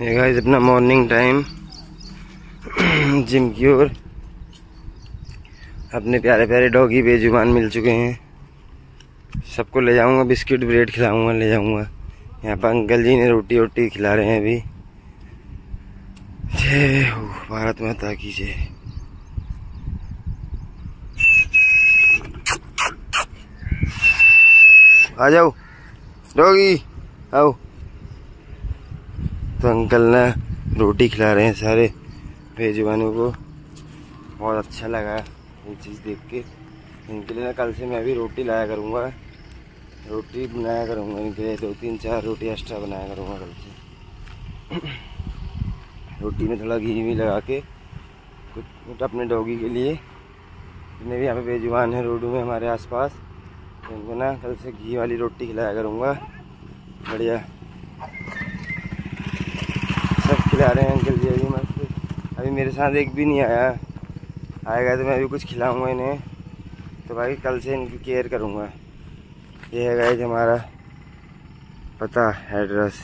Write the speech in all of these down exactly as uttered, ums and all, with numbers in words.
ये गाइस अपना morning time gym की ओर। अपने प्यारे प्यारे डॉगी बेजुबान मिल चुके हैं। सबको ले जाऊंगा, बिस्किट ब्रेड खिलाऊंगा, ले जाऊंगा। यहाँ पर अंकल जी ने रोटी वोटी खिला रहे हैं अभी। जय हो भारत माता की जय। आ जाओ डॉगी, आओ। तो अंकल ना रोटी खिला रहे हैं सारे बेजुबानों को। बहुत अच्छा लगा ये चीज़ देख के। इनके लिए ना कल से मैं भी रोटी लाया करूँगा, रोटी बनाया करूँगा इनके लिए। दो तीन चार रोटी एक्स्ट्रा बनाया करूँगा कल से। रोटी में थोड़ा घी भी लगा के कुछ कुछ अपने डॉगी के लिए। जितने भी यहाँ पे बेजुबान है रोडों में हमारे आसपास, तो इनको ना कल से घी वाली रोटी खिलाया करूँगा। बढ़िया सब खिला रहे हैं अंकल जी अभी मस्त। अभी मेरे साथ एक भी नहीं आया, आएगा तो मैं अभी कुछ खिलाऊंगा इन्हें। तो भाई कल से इनकी केयर करूँगा। ये है गाइस हमारा पता, एड्रेस।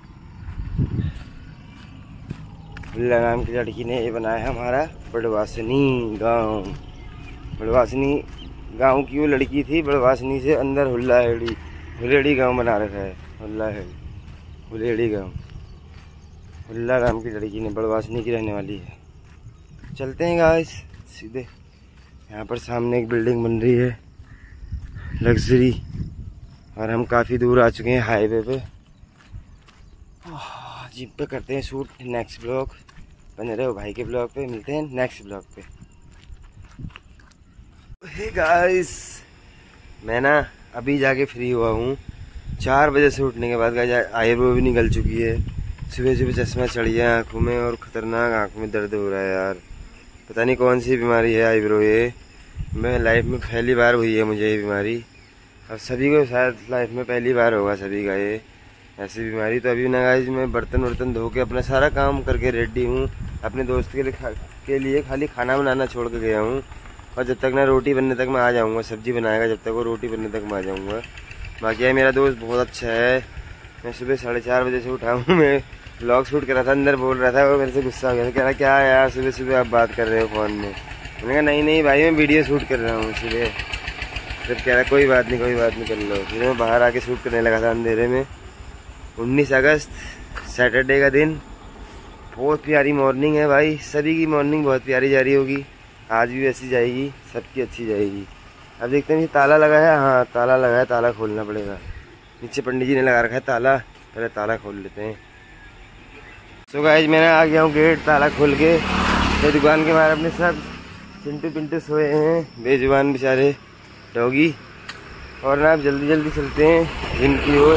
बिल्ला नाम की लड़की ने ये बनाया है हमारा बड़वासनी गांव। बड़वासनी गांव की वो लड़की थी, बड़वासनी से अंदर हुल्लाहेड़ी हुलेड़ी गांव बना रखा है। हुल्लाहेड़ी हुलेड़ी गांव, हुल्ला नाम की लड़की ने, बड़वासनी की रहने वाली है। चलते हैं गाइस सीधे। यहाँ पर सामने एक बिल्डिंग बन रही है लग्जरी, और हम काफ़ी दूर आ चुके हैं हाईवे पे। जीप पे करते हैं शूट नेक्स्ट ब्लॉग। बने रहे हो भाई के ब्लॉग पे। मिलते हैं नेक्स्ट ब्लॉग पे। हे गाइस, मैं ना अभी जाके फ्री हुआ हूँ। चार बजे से उठने के बाद गाइस आईब्रो भी निकल चुकी है। सुबह सुबह चश्मा चढ़ गया आँखों में, और ख़तरनाक आँख में दर्द हो रहा है यार। पता नहीं कौन सी बीमारी है आईब्रो। ये मैं लाइफ में पहली बार हुई है मुझे ये बीमारी, और सभी को शायद लाइफ में पहली बार होगा सभी का ये ऐसी बीमारी। तो अभी ना गाइस मैं बर्तन वर्तन धो के अपना सारा काम करके रेडी हूँ। अपने दोस्त के लिए खा, के लिए खाली खाना बनाना छोड़ के गया हूँ। और जब तक ना रोटी बनने तक मैं आ जाऊँगा, सब्जी बनाएगा जब तक वो, रोटी बनने तक मैं आ जाऊँगा। बाकी है मेरा दोस्त बहुत अच्छा है। मैं सुबह साढ़े चार बजे से उठा हूँ। मैं व्लॉग शूट कर रहा था, अंदर बोल रहा था, वो मेरे से गुस्सा हो गया। कह रहा क्या यार सुबह सुबह आप बात कर रहे हो फ़ोन में। मैंने कहा नहीं नहीं भाई मैं वीडियो शूट कर रहा हूँ सुबह। फिर कह रहा कोई बात नहीं कोई बात नहीं कर लो। फिर मैं बाहर आके शूट करने लगा था अंधेरे में। उन्नीस अगस्त सैटरडे का दिन, बहुत प्यारी मॉर्निंग है भाई। सभी की मॉर्निंग बहुत प्यारी जा रही होगी, आज भी वैसी जाएगी, सबकी अच्छी जाएगी। अब देखते हैं ये ताला लगा है। हाँ ताला लगा है, ताला खोलना पड़ेगा। नीचे पंडित जी ने लगा रखा है ताला, पहले ताला खोल लेते हैं। सो गाइस मैंने आ गया हूँ गेट ताला खोल के। तो दुकान के बाहर अपने सब चिंटू पिंटू सोए हैं, बेजुबान बेचारे डॉगी। और ना अब जल्दी जल्दी चलते हैं जिम की ओर।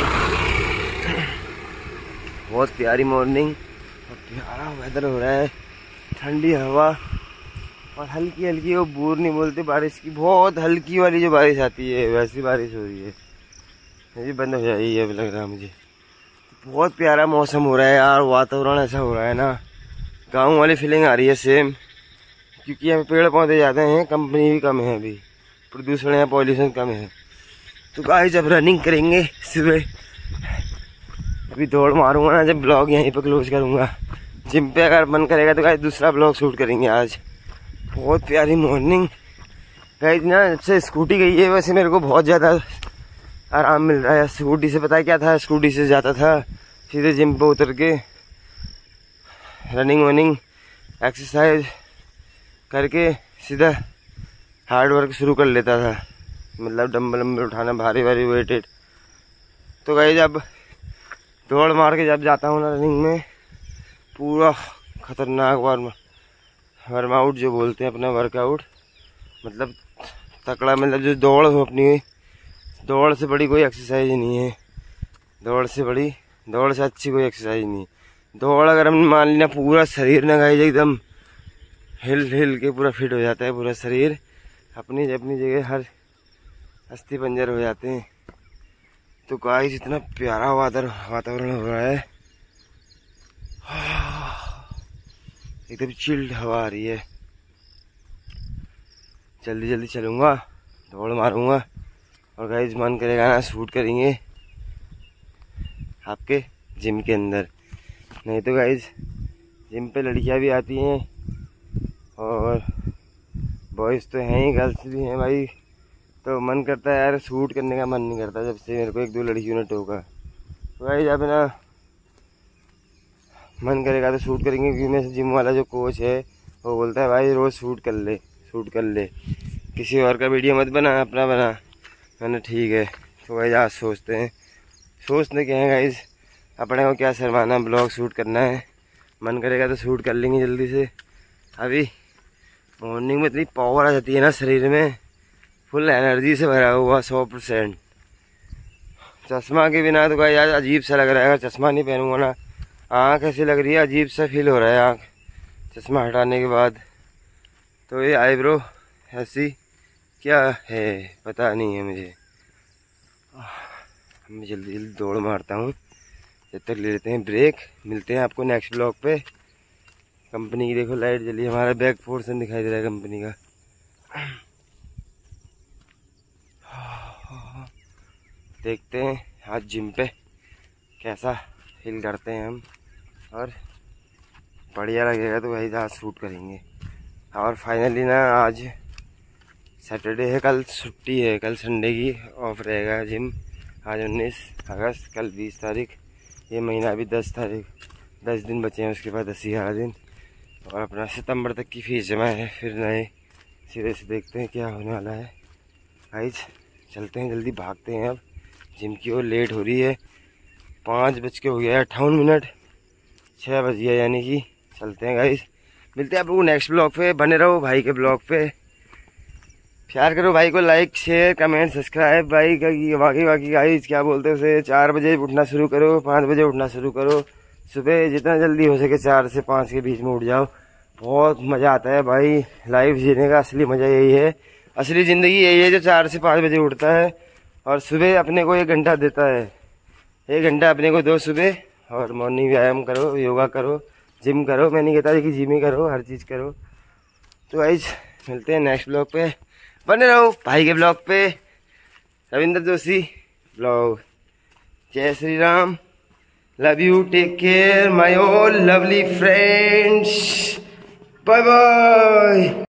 बहुत प्यारी मॉर्निंग और प्यारा वेदर हो रहा है, ठंडी हवा और हल्की हल्की, वो बूर नहीं बोलते बारिश की, बहुत हल्की वाली जो बारिश आती है वैसी बारिश हो रही है। ये बंद हो जाएगी अब लग रहा है मुझे। बहुत प्यारा मौसम हो रहा है यार, वातावरण ऐसा हो रहा है ना, गाँव वाली फीलिंग आ रही है सेम। क्योंकि यहाँ पेड़ पौधे ज़्यादा हैं, कंपनी भी कम है, अभी प्रदूषण है, पॉल्यूशन कम है। तो गाइस जब रनिंग करेंगे सुबह, अभी दौड़ मारूंगा ना, जब ब्लॉग यहीं पर क्लोज करूँगा। जिम पे अगर मन करेगा तो गाइस दूसरा ब्लॉग शूट करेंगे आज। बहुत प्यारी मॉर्निंग गाइस ना। जब से स्कूटी गई है वैसे मेरे को बहुत ज़्यादा आराम मिल रहा है। स्कूटी से पता है क्या था, स्कूटी से जाता था सीधे जिम पे उतर के रनिंग वनिंग एक्सरसाइज करके सीधा हार्ड वर्क शुरू कर लेता था, मतलब डंबल वम्बल उठाना, भारी भारी वेटेड। तो गाइस जब दौड़ मार के जब जाता हूँ ना रनिंग में, पूरा खतरनाक वर्म वर्कआउट जो बोलते हैं अपना वर्कआउट, मतलब तकड़ा, मतलब जो दौड़ हो अपनी, दौड़ से बड़ी कोई एक्सरसाइज नहीं है। दौड़ से बड़ी, दौड़ से अच्छी कोई एक्सरसाइज नहीं। दौड़ अगर हम मान लेना, पूरा शरीर ना गाइस एकदम हिल हिल के पूरा फिट हो जाता है पूरा शरीर, अपनी अपनी जगह हर अस्थि पंजर हो जाते हैं। तो गाइस इतना प्यारा वातावरण हो रहा है, एकदम चिल्ड हवा आ रही है। जल्दी जल्दी चलूँगा, दौड़ मारूंगा, और गाइस मन करेगा ना शूट करेंगे आपके जिम के अंदर। नहीं तो गाइज जिम पे लड़कियां भी आती हैं और बॉयज़ तो हैं ही, गर्ल्स भी हैं भाई। तो मन करता है यार, शूट करने का मन नहीं करता जब से मेरे को एक दो लड़कियों ने टोका। तो भाई जब ना मन करेगा तो शूट करेंगे, क्योंकि मेरे जिम वाला जो कोच है वो बोलता है भाई रोज़ शूट कर ले, शूट कर ले, किसी और का वीडियो मत बना, अपना बना। मैंने ठीक है। तो भाई आज सोचते हैं, सोचने के हैं गाइज, अपने को क्या शर्माना, ब्लॉग शूट करना है, मन करेगा तो शूट कर लेंगे जल्दी से। अभी मॉर्निंग में इतनी पावर आ जाती है ना शरीर में, फुल एनर्जी से भरा हुआ सौ परसेंट। चश्मा के बिना तो भाई आज अजीब सा लग रहा है, अगर चश्मा नहीं पहनूंगा ना आँख ऐसी लग रही है, अजीब सा फील हो रहा है आँख चश्मा हटाने के बाद। तो ये आईब्रो ऐसी क्या है पता नहीं है मुझे। मैं जल्दी जल्दी दौड़ मारता हूँ, जब तक ले लेते हैं ब्रेक। मिलते हैं आपको नेक्स्ट ब्लॉग पे। कंपनी की देखो लाइट जली, हमारा बैक पोर्शन दिखाई दे रहा है कंपनी का। देखते हैं आज जिम पे कैसा फील करते हैं हम, और बढ़िया लगेगा तो वही आज शूट करेंगे। और फाइनली ना आज सैटरडे है, कल छुट्टी है, कल संडे की ऑफ रहेगा जिम। आज उन्नीस अगस्त, कल बीस तारीख, ये महीना अभी दस तारीख, दस दिन बचे हैं, उसके बाद दस ग्यारह दिन, और अपना सितंबर तक की फीस जमा है। फिर नए सिरे से देखते हैं क्या होने वाला है। गाइस चलते हैं, जल्दी भागते हैं अब जिम की ओर, लेट हो रही है, पाँच बज के हो गया है अट्ठावन मिनट, छः बज गया यानी कि। चलते हैं गाइस, मिलते हैं आप लोगों को नेक्स्ट ब्लॉग पे। बने रहो भाई के ब्लॉग पे, प्यार करो भाई को, लाइक शेयर कमेंट सब्सक्राइब। भाई का बाकी बाकी गाइस क्या बोलते हैं उसे, चार बजे उठना शुरू करो, पाँच बजे उठना शुरू करो, सुबह जितना जल्दी हो सके चार से पाँच के बीच में उठ जाओ। बहुत मज़ा आता है भाई, लाइफ जीने का असली मज़ा यही है, असली ज़िंदगी यही है जो चार से पाँच बजे उठता है और सुबह अपने को एक घंटा देता है। एक घंटा अपने को दो सुबह, और मॉर्निंग व्यायाम करो, योगा करो, जिम करो। मैं नहीं कहता कि जिम ही करो, हर चीज़ करो। तो गाइस मिलते हैं नेक्स्ट ब्लॉग पे, बने रहो भाई के ब्लॉग पे। रविंद्र जोशी ब्लॉग। जय Shri Ram, love you, take care my all lovely friends, bye bye.